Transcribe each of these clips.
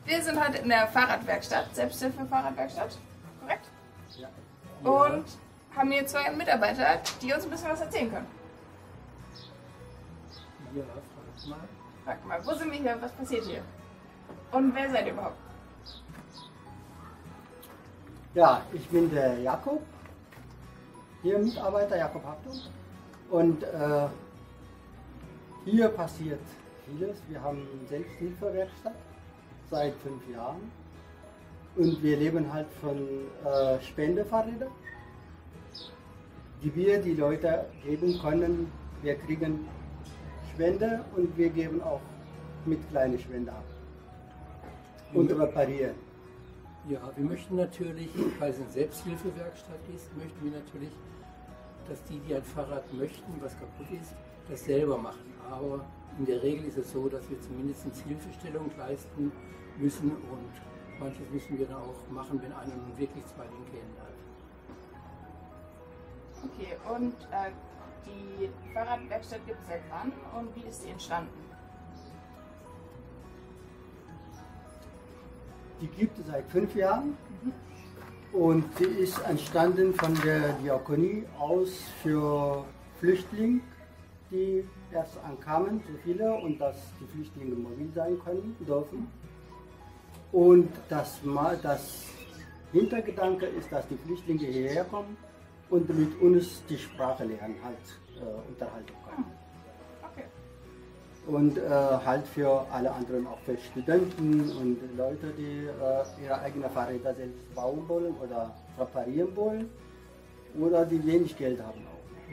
Wir sind heute in der Fahrradwerkstatt, Selbsthilfe-Fahrradwerkstatt, korrekt? Ja. Und haben hier zwei Mitarbeiter, die uns ein bisschen was erzählen können. Ja, frag mal. Frag mal, wo sind wir hier? Was passiert hier? Und wer seid ihr überhaupt? Ja, ich bin der Jakob, hier Mitarbeiter, Jakob Haftung. Und hier passiert vieles. Wir haben eine Selbsthilfewerkstatt seit 5 Jahren. Und wir leben halt von Spendefahrrädern, die wir die Leute geben können. Wir kriegen Spende und wir geben auch mit kleinen Spenden ab. Und reparieren. Ja, wir möchten natürlich, weil es eine Selbsthilfewerkstatt ist, möchten wir natürlich, dass die ein Fahrrad möchten, was kaputt ist, das selber machen. Aber in der Regel ist es so, dass wir zumindest Hilfestellung leisten müssen und manches müssen wir dann auch machen, wenn einer nun wirklich 2 linke Hände hat. Okay, und die Fahrradwerkstatt gibt es seit wann und wie ist sie entstanden? Die gibt es seit 5 Jahren und sie ist entstanden von der Diakonie aus für Flüchtlinge, die erst ankamen, so viele, und dass die Flüchtlinge mobil sein können, dürfen. Und das Hintergedanke ist, dass die Flüchtlinge hierher kommen und mit uns die Sprache lernen, halt unterhalten können. Okay. Und halt für alle anderen, auch für Studenten und Leute, die ihre eigenen Fahrräder selbst bauen wollen oder reparieren wollen oder die wenig Geld haben auch.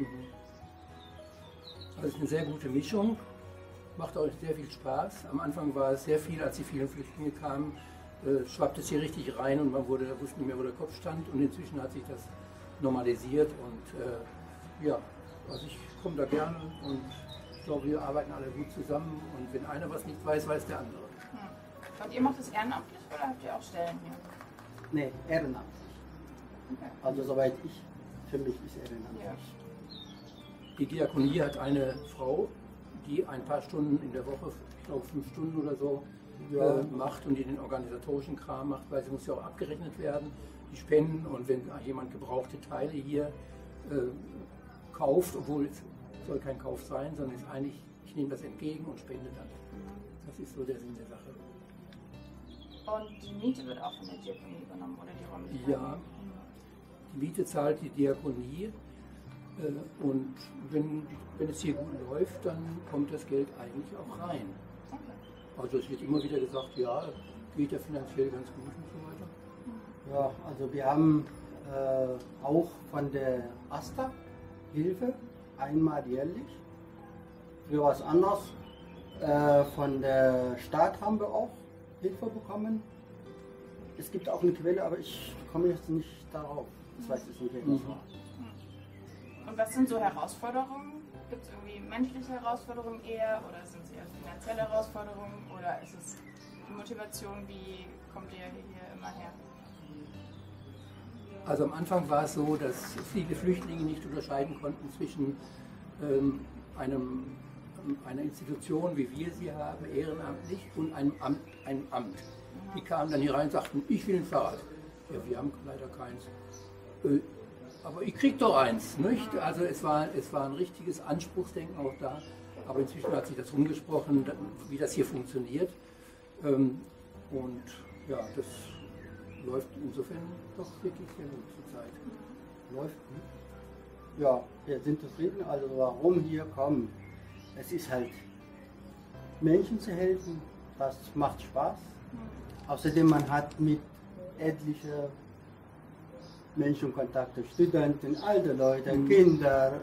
Das ist eine sehr gute Mischung, macht auch sehr viel Spaß. Am Anfang war es sehr viel, als die vielen Flüchtlinge kamen, schwappte es hier richtig rein und man wusste nicht mehr, wo der Kopf stand. Und inzwischen hat sich das normalisiert und ja, also ich komme da gerne und ich glaube, wir arbeiten alle gut zusammen und wenn einer was nicht weiß, weiß der andere. Und ihr macht das ehrenamtlich oder habt ihr auch Stellen hier? Nee, ehrenamtlich. Okay. Also soweit für mich ist ehrenamtlich. Ja. Die Diakonie hat eine Frau, die ein paar Stunden in der Woche, ich glaube 5 Stunden oder so, macht und die den organisatorischen Kram macht, weil sie muss ja auch abgerechnet werden, die Spenden und wenn jemand gebrauchte Teile hier kauft, obwohl es soll kein Kauf sein, sondern ist eigentlich, ich nehme das entgegen und spende dann. Das ist so der Sinn der Sache. Und die Miete wird auch von der Diakonie übernommen oder die Räumlichkeiten? Ja, die Miete zahlt die Diakonie und wenn es hier gut läuft, dann kommt das Geld eigentlich auch rein. Okay. Also es wird immer wieder gesagt, ja, geht ja finanziell ganz gut und so weiter. Ja, also wir haben auch von der AStA Hilfe, einmal jährlich. Für was anderes. Von der Stadt haben wir auch Hilfe bekommen. Es gibt auch eine Quelle, aber ich komme jetzt nicht darauf. Ich weiß es nicht, wer das war. Und was sind so Herausforderungen? Gibt es irgendwie menschliche Herausforderungen eher oder sind es eher finanzielle Herausforderungen oder ist es die Motivation, wie kommt ihr hier immer her? Also am Anfang war es so, dass viele Flüchtlinge nicht unterscheiden konnten zwischen einer Institution, wie wir sie haben, ehrenamtlich, und einem Amt. Die kamen dann hier rein und sagten, ich will ein Fahrrad. Ja, wir haben leider keins. Aber ich krieg doch eins, nicht? Also es war ein richtiges Anspruchsdenken auch da. Aber inzwischen hat sich das rumgesprochen, wie das hier funktioniert. Und ja, das läuft insofern doch wirklich sehr gut zurzeit. Läuft gut. Ja, wir sind zufrieden. Also warum hier kommen? Es ist halt, Menschen zu helfen, das macht Spaß. Außerdem man hat mit etlichen Menschen Kontakte, Studenten, alte Leute, Kinder.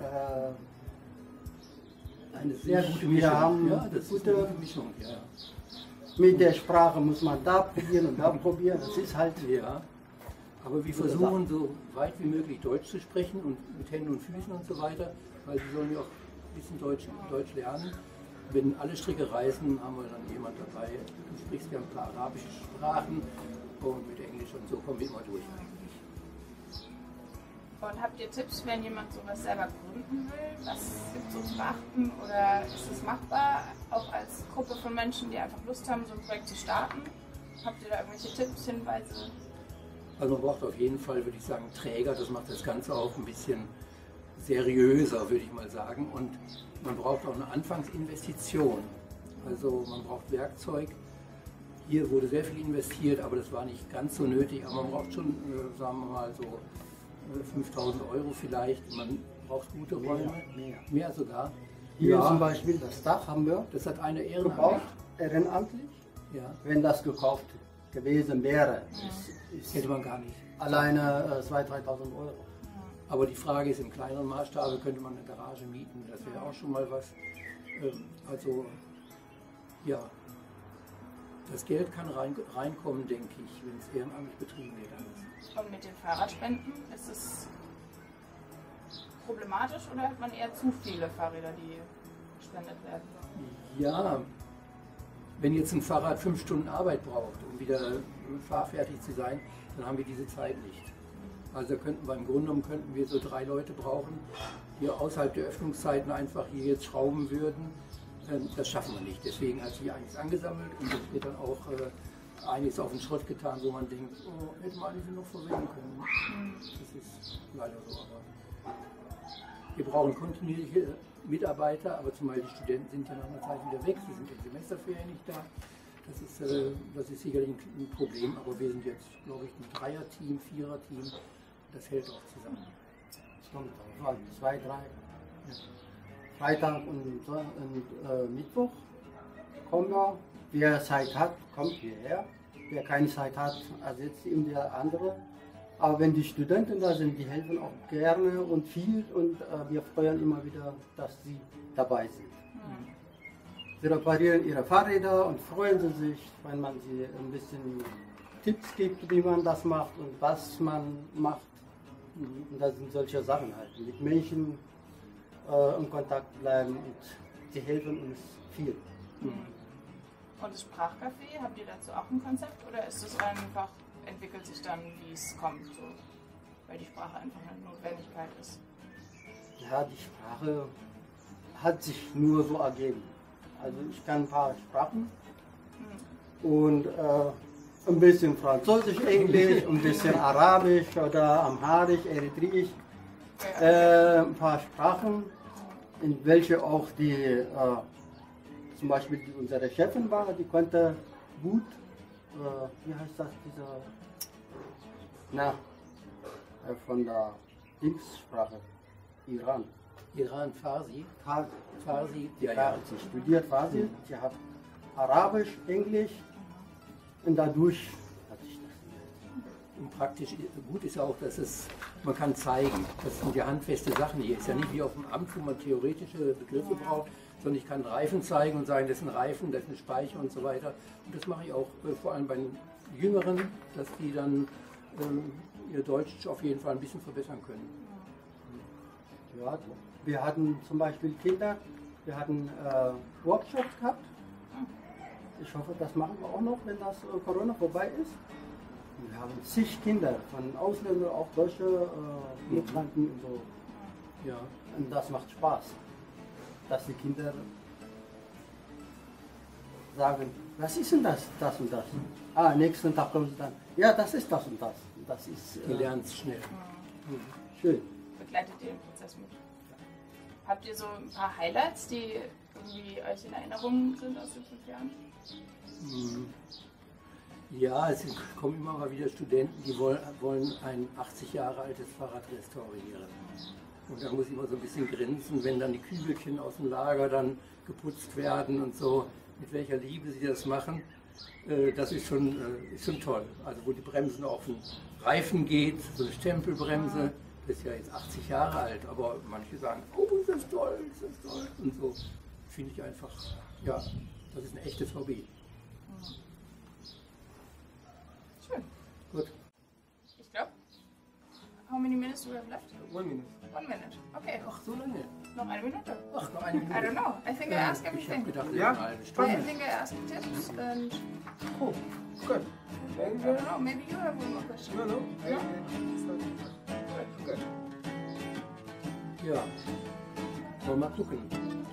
Eine sehr gute Mischung. Wir haben ja, das ist eine gute Mischung. Ja. Mit der Sprache muss man da probieren und da probieren. Das ist halt. Ja. Aber wir versuchen so weit wie möglich Deutsch zu sprechen und mit Händen und Füßen und so weiter, weil sie sollen ja auch ein bisschen Deutsch lernen. Wenn alle Stricke reißen, haben wir dann jemand dabei. Du sprichst ja ein paar arabische Sprachen und mit Englisch und so kommen wir immer durch eigentlich. Und habt ihr Tipps, wenn jemand sowas selber gründen will? Was gibt es so zu beachten oder ist es machbar, auch als Gruppe von Menschen, die einfach Lust haben, so ein Projekt zu starten? Habt ihr da irgendwelche Tipps, Hinweise? Also man braucht auf jeden Fall, würde ich sagen, Träger. Das macht das Ganze auch ein bisschen seriöser, würde ich mal sagen. Und man braucht auch eine Anfangsinvestition. Also man braucht Werkzeug. Hier wurde sehr viel investiert, aber das war nicht ganz so nötig. Aber man braucht schon, sagen wir mal, so 5.000 € vielleicht. Man braucht gute Räume, mehr sogar. Hier zum Beispiel das Dach haben wir Das hat eine gebaut, ehrenamtlich. Ja, Wenn das gekauft gewesen wäre, ist hätte man gar nicht. alleine 2.000, 3.000 €. Aber die Frage ist, im kleineren Maßstab könnte man eine Garage mieten. Das wäre auch schon mal was. Also, ja, das Geld kann reinkommen, denke ich, wenn es ehrenamtlich betrieben wird. Alles. Und mit den Fahrradspenden, ist es problematisch oder hat man eher zu viele Fahrräder, die gespendet werden? Ja, wenn jetzt ein Fahrrad 5 Stunden Arbeit braucht, um wieder fahrfertig zu sein, dann haben wir diese Zeit nicht. Also könnten wir im Grunde genommen könnten wir so 3 Leute brauchen, die außerhalb der Öffnungszeiten einfach hier jetzt schrauben würden. Das schaffen wir nicht. Deswegen hat sich einiges angesammelt und es wird dann auch einiges auf den Schrott getan, wo man denkt, oh, hätte man eigentlich noch verwenden können. Das ist leider so. Aber wir brauchen kontinuierliche Mitarbeiter, aber zumal die Studenten sind ja nach einer Zeit wieder weg, sie sind in Semesterferien nicht da. Das ist sicherlich ein Problem, aber wir sind jetzt, glaube ich, ein Dreier-Team, Vierer-Team. Das hält auch zusammen. Es kommt drauf an, 2, 3. Freitag und Mittwoch kommen wir. Wer Zeit hat, kommt hierher. Wer keine Zeit hat, ersetzt ihm der andere. Aber wenn die Studenten da sind, die helfen auch gerne und viel und wir freuen immer wieder, dass sie dabei sind. Sie reparieren ihre Fahrräder und freuen sie sich, wenn man sie ein bisschen Tipps gibt, wie man das macht und was man macht. Und das sind solche Sachen halt. Mit Menschen in Kontakt bleiben und sie helfen uns viel. Und das Sprachcafé, habt ihr dazu auch ein Konzept oder ist es einfach, entwickelt sich dann, wie es kommt, so, weil die Sprache einfach eine Notwendigkeit ist? Ja, die Sprache hat sich nur so ergeben. Also ich kann ein paar Sprachen und ein bisschen Französisch, Englisch, ein bisschen Arabisch oder Amharisch, Eritreisch. Ein paar Sprachen, in welche auch die, zum Beispiel unsere Chefin war, die konnte gut, wie heißt das, von der Dingssprache, Iran. Iran, Farsi. Farsi, Ja. sie studiert Farsi, sie hat Arabisch, Englisch und dadurch hat sich das. Und praktisch gut ist ja auch, dass man kann zeigen, das sind ja handfeste Sachen hier. Ist ja nicht wie auf dem Amt, wo man theoretische Begriffe braucht, sondern ich kann Reifen zeigen und sagen, das ist ein Reifen, das ist ein Speicher und so weiter. Und das mache ich auch vor allem bei den Jüngeren, dass die dann ihr Deutsch auf jeden Fall ein bisschen verbessern können. Ja, wir hatten zum Beispiel Kinder, wir hatten Workshops gehabt. Ich hoffe, das machen wir auch noch, wenn das Corona vorbei ist. Wir haben zig Kinder, von Ausländern, auch Deutsche, Migranten und so. Ja, und das macht Spaß, dass die Kinder sagen, was ist denn das und das? Nächsten Tag kommen sie dann, ja, das ist das und das. Das ist, Die lernen es schnell. schön. Begleitet ihr den Prozess mit? Habt ihr so ein paar Highlights, die irgendwie euch in Erinnerung sind aus den 5 Jahren? Ja, es kommen immer mal wieder Studenten, die wollen ein 80 Jahre altes Fahrrad restaurieren. Und da muss ich immer so ein bisschen grinsen, wenn dann die Kügelchen aus dem Lager dann geputzt werden und so, mit welcher Liebe sie das machen. Das ist schon toll. Also wo die Bremsen auf den Reifen geht, so eine Stempelbremse, das ist ja jetzt 80 Jahre alt, aber manche sagen, oh, ist das toll, ist das toll. Und so finde ich einfach, ja, das ist ein echtes Hobby. Schön. Gut. Ich glaube, how many minutes do we have left? 1 Minute. 1 minute. Okay. Ach, so lange. Noch eine Minute. Ach, noch eine I Minute. don't know. I think I asked Ich habe everything. gedacht, Ja? eine halbe I Stunde. think I asked tips and Oh, good. I don't know. Maybe you have one more question. No, no. Ja. Wollen wir mal gucken.